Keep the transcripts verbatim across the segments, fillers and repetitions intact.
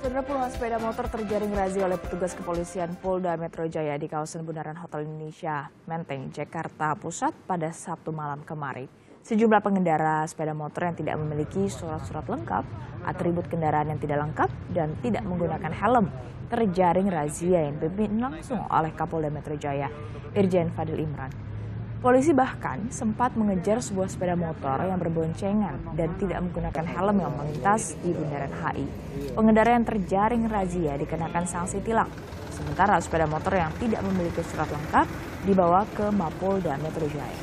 Saudara, puluhan sepeda motor terjaring razia oleh petugas kepolisian Polda Metro Jaya di kawasan Bundaran Hotel Indonesia, Menteng, Jakarta Pusat pada Sabtu malam kemarin. Sejumlah pengendara sepeda motor yang tidak memiliki surat-surat lengkap, atribut kendaraan yang tidak lengkap, dan tidak menggunakan helm terjaring razia yang dipimpin langsung oleh Kapolda Metro Jaya, Irjen Fadil Imran. Polisi bahkan sempat mengejar sebuah sepeda motor yang berboncengan dan tidak menggunakan helm yang melintas di Bundaran H I. Pengendara yang terjaring razia dikenakan sanksi tilang. Sementara sepeda motor yang tidak memiliki surat lengkap dibawa ke Mapolda Metro Jaya.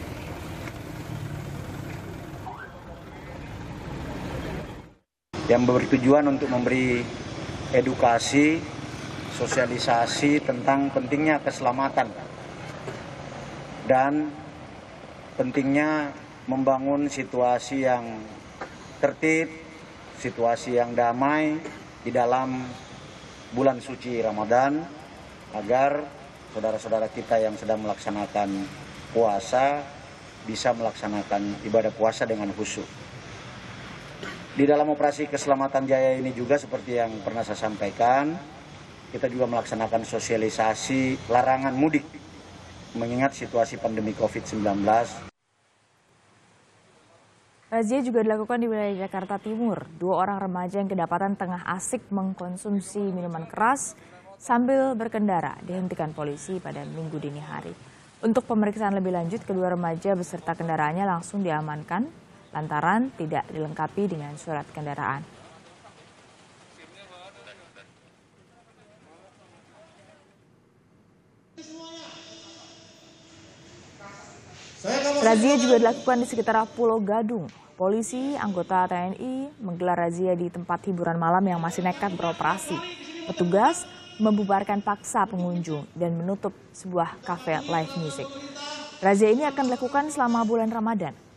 Yang bertujuan untuk memberi edukasi, sosialisasi tentang pentingnya keselamatan dan pentingnya membangun situasi yang tertib, situasi yang damai di dalam bulan suci Ramadan agar saudara-saudara kita yang sedang melaksanakan puasa bisa melaksanakan ibadah puasa dengan khusyuk. Di dalam operasi Keselamatan Jaya ini juga seperti yang pernah saya sampaikan, kita juga melaksanakan sosialisasi larangan mudik mengingat situasi pandemi covid sembilan belas. Razia juga dilakukan di wilayah Jakarta Timur. Dua orang remaja yang kedapatan tengah asik mengkonsumsi minuman keras sambil berkendara dihentikan polisi pada Minggu dini hari. Untuk pemeriksaan lebih lanjut, kedua remaja beserta kendaraannya langsung diamankan lantaran tidak dilengkapi dengan surat kendaraan. Razia juga dilakukan di sekitar Pulau Gadung. Polisi, anggota T N I menggelar razia di tempat hiburan malam yang masih nekat beroperasi. Petugas membubarkan paksa pengunjung dan menutup sebuah kafe live music. Razia ini akan dilakukan selama bulan Ramadan.